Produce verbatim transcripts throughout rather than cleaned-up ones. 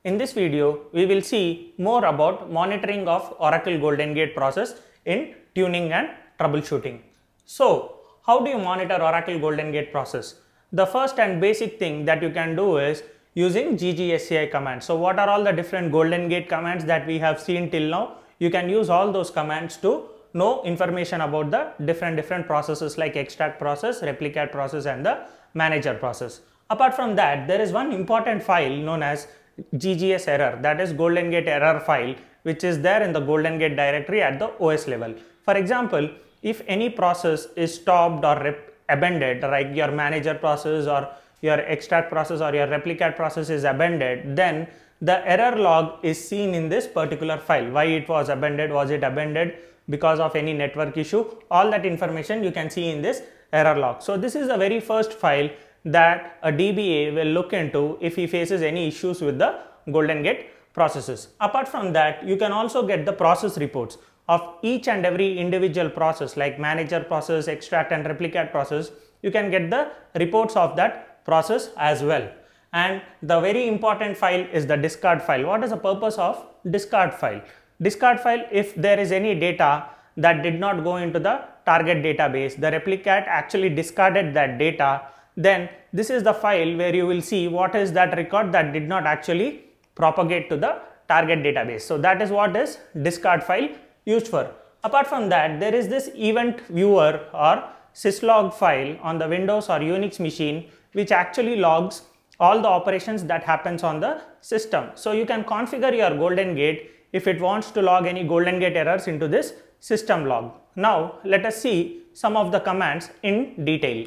In this video, we will see more about monitoring of Oracle Golden Gate process in tuning and troubleshooting. So, how do you monitor Oracle Golden Gate process? The first and basic thing that you can do is using G G S C I commands. So, what are all the different Golden Gate commands that we have seen till now? You can use all those commands to know information about the different different processes like extract process, replicate process and the manager process. Apart from that, there is one important file known as G G S error, that is Golden Gate error file, which is there in the Golden Gate directory at the O S level. For example, if any process is stopped or abandoned, like your manager process or your extract process or your replicate process is abandoned, then the error log is seen in this particular file. Why it was abandoned, was it abandoned because of any network issue, all that information you can see in this error log. So this is the very first file that a D B A will look into if he faces any issues with the Golden Gate processes. Apart from that, you can also get the process reports of each and every individual process like manager process, extract and replicate process. You can get the reports of that process as well. And the very important file is the discard file. What is the purpose of discard file? Discard file, if there is any data that did not go into the target database, the replicate actually discarded that data, then this is the file where you will see what is that record that did not actually propagate to the target database. So that is what is discard file used for. Apart from that, there is this event viewer or syslog file on the Windows or Unix machine, which actually logs all the operations that happens on the system. So you can configure your Golden Gate if it wants to log any Golden Gate errors into this system log. Now let us see some of the commands in detail.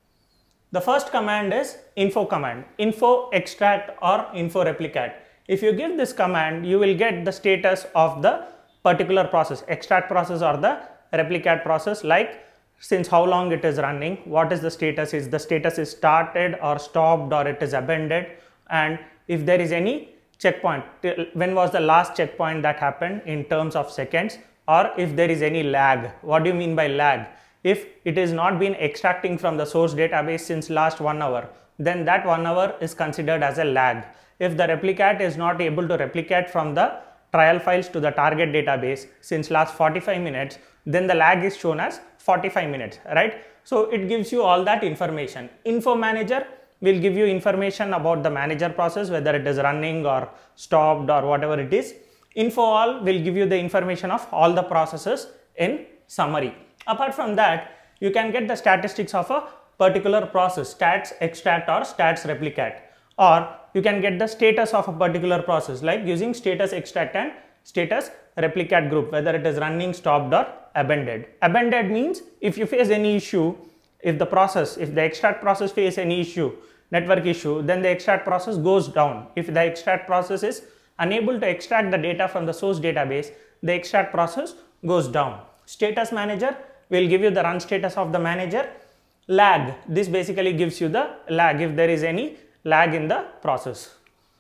The first command is info command, info extract or info replicate. If you give this command, you will get the status of the particular process, extract process or the replicate process, like since how long it is running, what is the status, is the status is started or stopped or it is abandoned, and if there is any checkpoint, when was the last checkpoint that happened in terms of seconds, or if there is any lag. What do you mean by lag? If it is not been extracting from the source database since last one hour, then that one hour is considered as a lag. If the replicate is not able to replicate from the trial files to the target database since last forty-five minutes, then the lag is shown as forty-five minutes, right? So it gives you all that information. Info manager will give you information about the manager process, whether it is running or stopped or whatever it is. Info all will give you the information of all the processes in summary. Apart from that, you can get the statistics of a particular process, stats extract or stats replicate, or you can get the status of a particular process like using status extract and status replicate group, whether it is running, stopped or abandoned. Abandoned means if you face any issue, if the process, if the extract process face any issue, network issue, then the extract process goes down. If the extract process is unable to extract the data from the source database, the extract process goes down. Status manager will give you the run status of the manager. Lag, this basically gives you the lag if there is any lag in the process.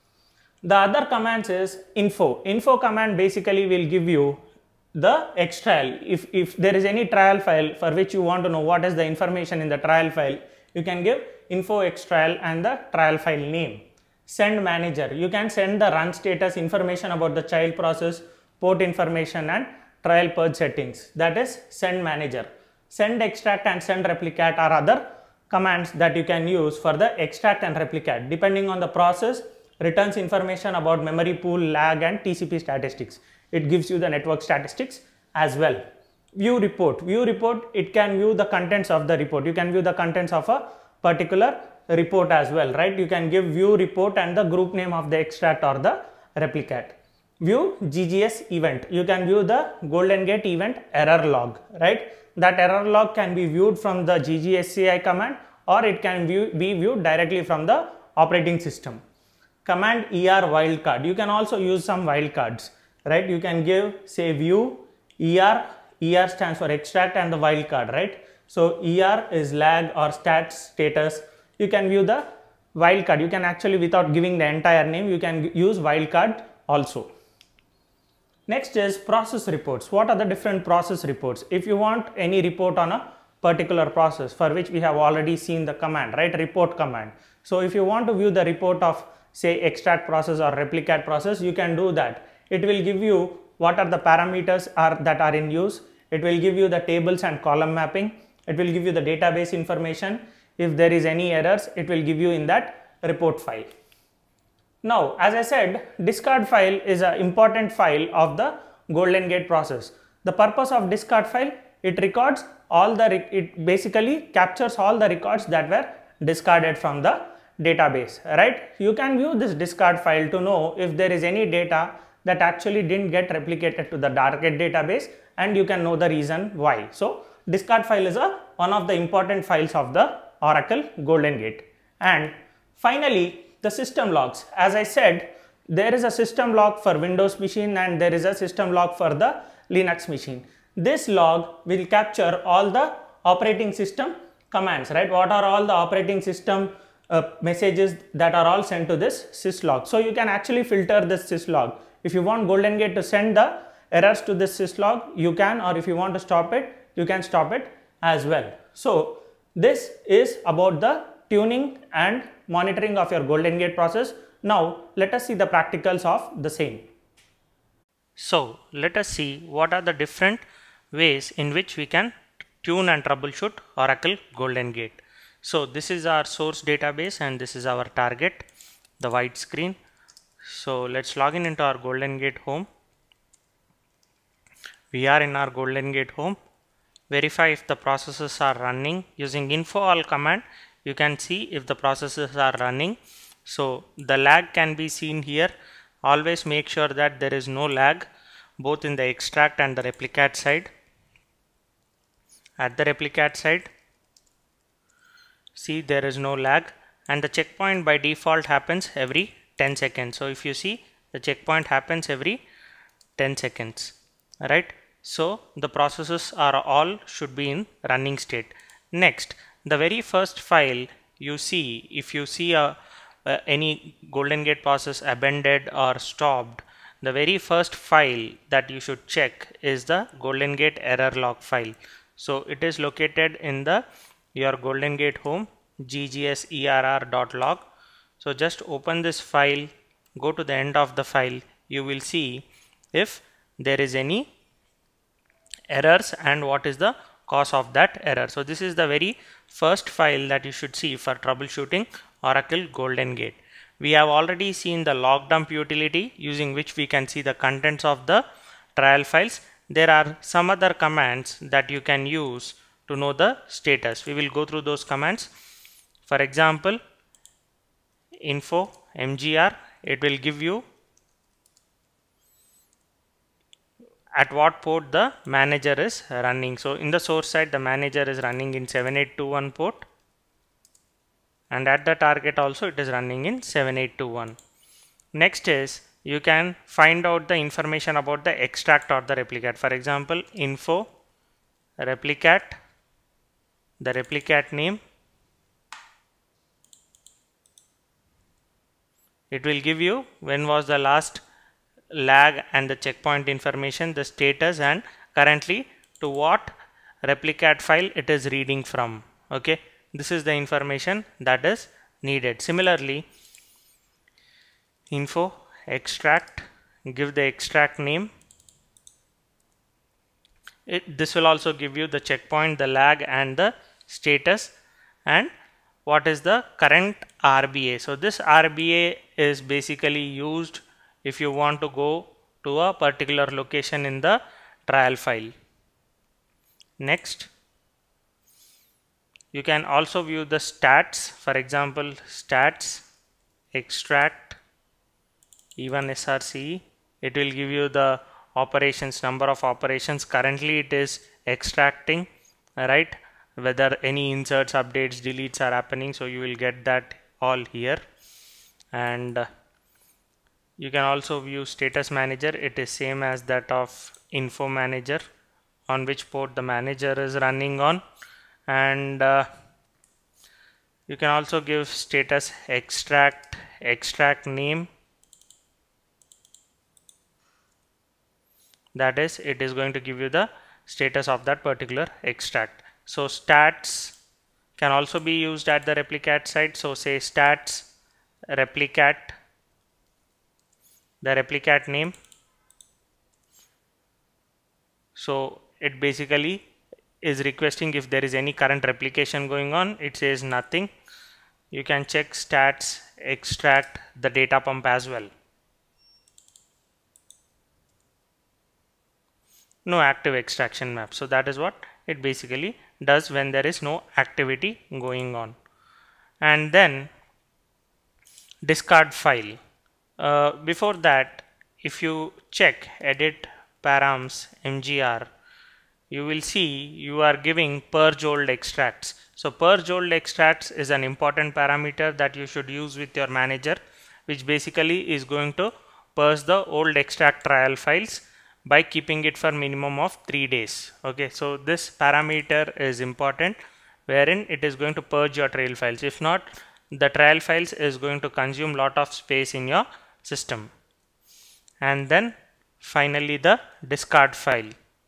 The other commands is info. Info command basically will give you the extrail. If, if there is any trial file for which you want to know what is the information in the trial file, you can give info extrail and the trial file name. Send manager, you can send the run status information about the child process, port information and trial purge settings, that is send manager. Send extract and send replicate are other commands that you can use for the extract and replicate. Depending on the process, returns information about memory pool, lag and T C P statistics. It gives you the network statistics as well. View report. View report, it can view the contents of the report. You can view the contents of a particular report as well, right? You can give view report and the group name of the extract or the replicate. View G G S event. You can view the Golden Gate event error log, right? That error log can be viewed from the G G S C I command, or it can view, be viewed directly from the operating system. Command E R wildcard. You can also use some wildcards, right? You can give say view E R. E R stands for extract and the wildcard, right? So E R is lag or stats status. You can view the wildcard. You can actually, without giving the entire name, you can use wildcard also. Next is process reports. What are the different process reports? If you want any report on a particular process for which we have already seen the command, right? Report command. So if you want to view the report of say extract process or replicate process, you can do that. It will give you what are the parameters are that are in use. It will give you the tables and column mapping. It will give you the database information. If there is any errors, it will give you in that report file. Now, as I said, discard file is an important file of the Golden Gate process. The purpose of discard file, it records all the, it basically captures all the records that were discarded from the database, right? You can view this discard file to know if there is any data that actually didn't get replicated to the target database, and you can know the reason why. So, discard file is a one of the important files of the Oracle Golden Gate. And finally, the system logs. As I said, there is a system log for Windows machine and there is a system log for the Linux machine. This log will capture all the operating system commands, right? What are all the operating system uh, messages that are all sent to this syslog. So you can actually filter this syslog. If you want Golden Gate to send the errors to this syslog, you can, or if you want to stop it, you can stop it as well. So this is about the tuning and monitoring of your Golden Gate process. Now let us see the practicals of the same. So let us see what are the different ways in which we can tune and troubleshoot Oracle Golden Gate. So this is our source database and this is our target, the white screen. So let's log in into our Golden Gate home. We are in our Golden Gate home. Verify if the processes are running. Using info all command, you can see if the processes are running. So the lag can be seen here. Always make sure that there is no lag both in the extract and the replicate side. At the replicate side, see there is no lag, and the checkpoint by default happens every ten seconds. So if you see, the checkpoint happens every ten seconds, right? So the processes are all should be in running state. Next, the very first file you see, if you see a uh, any Golden Gate process abandoned or stopped, the very first file that you should check is the Golden Gate error log file. So it is located in the your Golden Gate home G G S E R R dot log. So just open this file, go to the end of the file, you will see if there is any errors and what is the cause of that error. So this is the very first file that you should see for troubleshooting Oracle Golden Gate. We have already seen the log dump utility using which we can see the contents of the trial files. There are some other commands that you can use to know the status. We will go through those commands. For example, info mgr, it will give you at what port the manager is running. So in the source side, the manager is running in seven eight two one port, and at the target also it is running in seven eight two one. Next is you can find out the information about the extract or the replicate. For example, info replicate, the replicate name, it will give you when was the last lag and the checkpoint information, the status, and currently to what replicate file it is reading from. Okay, this is the information that is needed. Similarly, info extract, give the extract name. It, this will also give you the checkpoint, the lag, and the status, and what is the current R B A. So this R B A is basically used if you want to go to a particular location in the trial file. Next, you can also view the stats. For example, stats extract even S R C, it will give you the operations, number of operations. Currently it is extracting, right? Whether any inserts, updates, deletes are happening, so you will get that all here. And uh, you can also view status manager. It is same as that of info manager, on which port the manager is running on. And uh, you can also give status extract, extract name. That is, it is going to give you the status of that particular extract. So stats can also be used at the replicate side. So say stats replicate the replicat name. So it basically is requesting if there is any current replication going on. It says nothing. You can check stats, extract the data pump as well. No active extraction map. So that is what it basically does when there is no activity going on. And then discard file. Uh, before that, if you check edit params mgr, you will see you are giving purge old extracts. So purge old extracts is an important parameter that you should use with your manager, which basically is going to purge the old extract trial files by keeping it for minimum of three days. Okay, so this parameter is important, wherein it is going to purge your trail files. If not, the trial files is going to consume lot of space in your system. And then finally the discard file.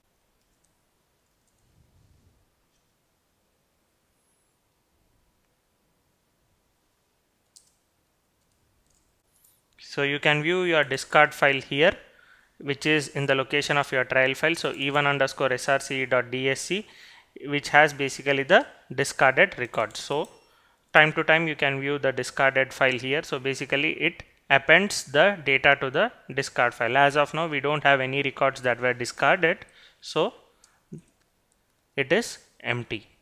So you can view your discard file here, which is in the location of your trial file. So e one underscore srce.dsc, which has basically the discarded record. So time to time you can view the discarded file here. So basically it appends the data to the discard file. As of now, we don't have any records that were discarded, so it is empty.